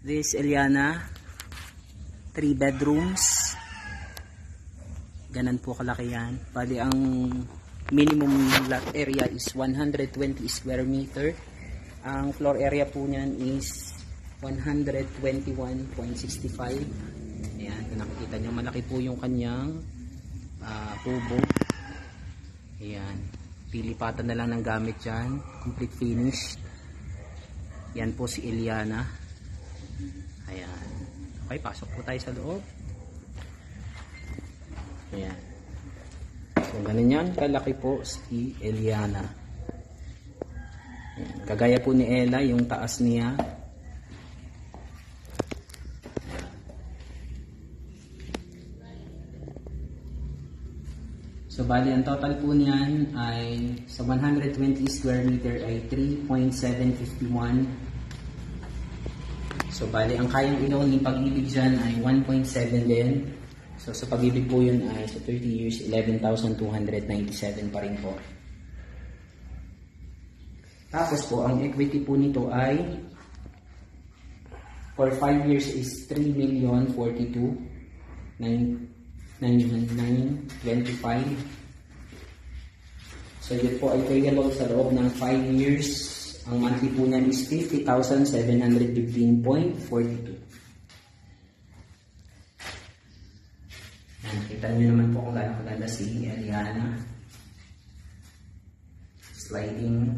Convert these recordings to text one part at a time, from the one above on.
This Eliana, 3 bedrooms. Ganan po kalaki yan. Bali ang minimum lot area is 120 square meter. Ang floor area po niyan is 121.65. Ayan, kung nakikita nyo, malaki po yung kanyang kubo. Ayan, pilipatan na lang ng gamit dyan. Complete finish. Yan po si Eliana. Ayan. Okay, pasok po tayo sa loob. Ayan. So, ganun yan. Kalaki po si Eliana. Ayan. Kagaya po ni Ella, yung taas niya. Ayan. So, bali, ang total po niyan ay sa 120 square meter ay 3.751. So, bali, ang kayang ilaw ng Pag-ibig dyan ay 1.7 din. So, sa Pag-ibig po yun ay sa 30 years, 11,297 pa rin po. Tapos po, ang equity po nito ay for 5 years is 3,042,925. So, yun po ay payable sa loob ng 5 years. Ang monthly po niyan is 50,715.42. Kita nyo naman po kung gaano kaganda si Eliana. Sliding.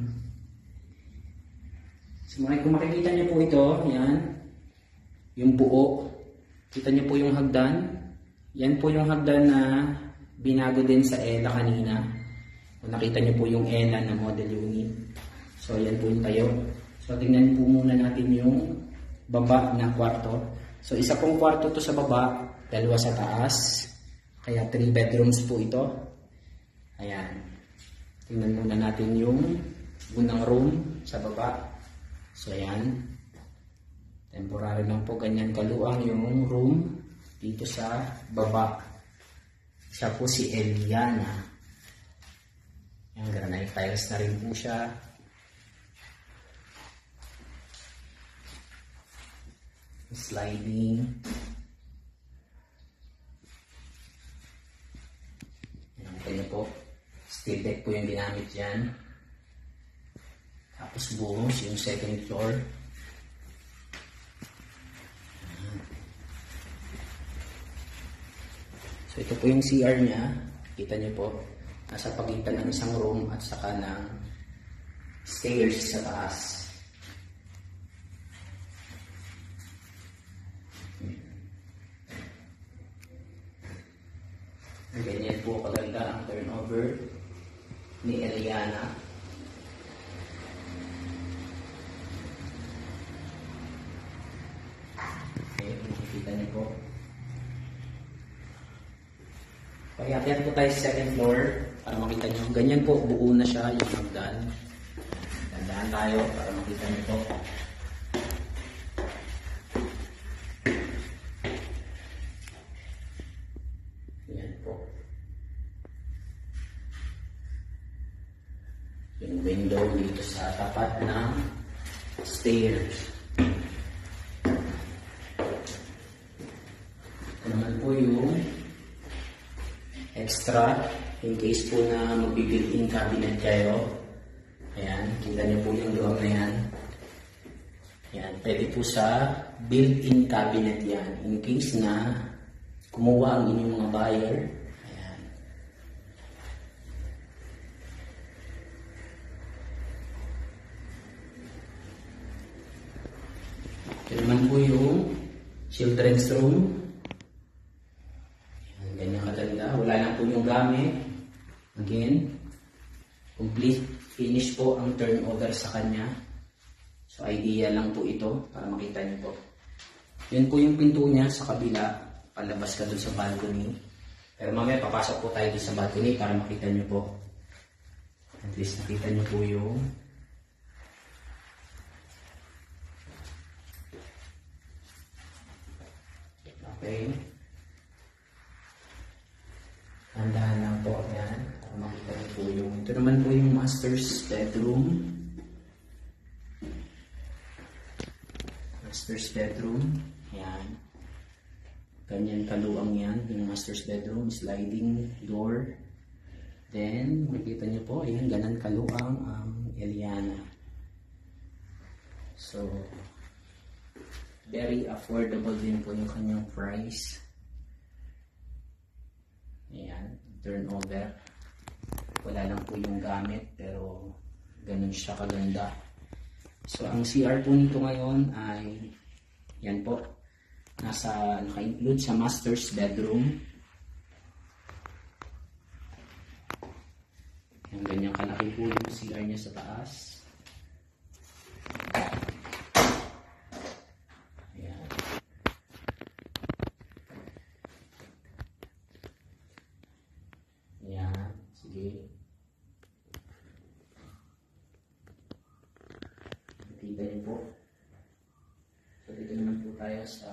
So, kung makikita nyo po ito, yan. Yung buo. Kita nyo po yung hagdan. Yan po yung hagdan na binago din sa Ella kanina. Kung nakita nyo po yung Ella na model unit. So, yan po yung tayo. So, tingnan po muna natin yung baba na kwarto. So, isa pong kwarto to sa baba, dalawa sa taas. Kaya 3 bedrooms po ito. Ayan. Tingnan muna natin yung unang room sa baba. So, ayan. Temporary lang po, ganyan kaluang yung room dito sa baba. Siya po si Eliana. Ayan, granite tiles na rin po siya. Sliding. Ayan po. Steel deck po yung ginamit dyan. Tapos buhos yung second floor. So ito po yung CR niya. Kita niyo po. Nasa pagitan ng isang room at saka ng stairs sa taas. Ganyan po kaganda ang turnover ni Eliana. Okay, makikita niyo po. Pag-akyat po tayo sa second floor para makita niyo. Ganyan po, buo na siya yung hagdan. Tandaan tayo para makita niyo po. Yung window dito sa tapat ng stairs. Ito naman po yung extra in case po na mag-built-in cabinet kayo. Ayan, kita niyo po yung loob na yan. Ayan, pwede po sa built-in cabinet yan. In case na kumuha ang inyong mga buyer. Ito naman po yung children's room. Ayan, ganyan kaganda. Wala na po yung gamit. Again, complete finish po ang turnover sa kanya. So, idea lang po ito para makita niyo po. Yun po yung pinto niya sa kabila. Palabas ka dun sa balcony. Pero mamaya papasok po tayo dun sa balcony para makita niyo po. At least nakita niyo po yung okay. Tandaan lang po yan. Makita niyo po yung ito naman po yung master's bedroom. Master's bedroom. Yan. Ganyan kaluang yan. Yung master's bedroom, sliding door. Then, makikita nyo po, ayan, ganan kaluang ang Eliana. So, very affordable din po yung kanyang price. Ayan, turnover. Wala lang po yung gamit, pero ganun siya kaganda. So, ang CR po nito ngayon ay, yan po, naka-include sa master's bedroom. Yung ganyang kalaki po yung CR niya sa taas. Ayan. Ayan, sige. Nakita niyo po. So, dito naman po tayo sa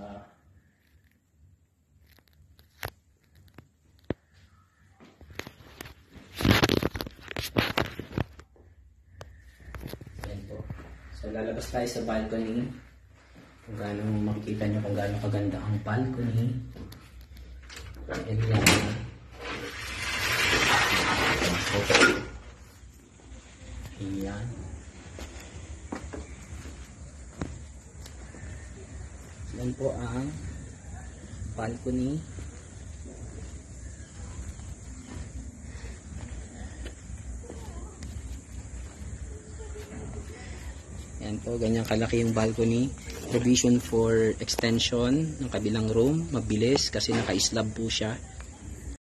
ayan po. So, lalabas tayo sa balcony. Kung gaano makikita niyo kung gaano kaganda ang balcony. Ayan. Ayan. Yan po ang balcony. Yan po, ganyan kalaki yung balcony. Provision for extension ng kabilang room. Mabilis kasi naka-slab po siya.